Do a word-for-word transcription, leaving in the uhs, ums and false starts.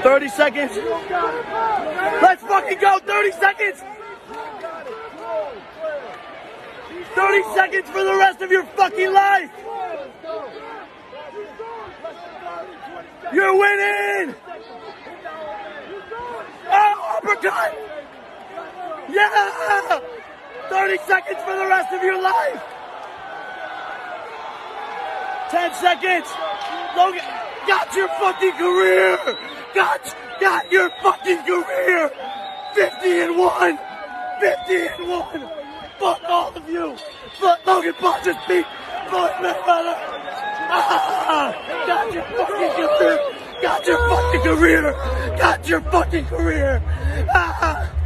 thirty seconds. Let's fucking go. thirty seconds. thirty seconds for the rest of your fucking life. You're winning. Oh, uppercut. Yeah. thirty seconds for the rest of your life. ten seconds. Logan, got your fucking career. Got, got your fucking career. fifty and one. fifty and one. Fuck all of you. Fuck Logan Paul just beat Floyd Mayweather. Ah, got your fucking career. Got your fucking career. Got your fucking career. Ah.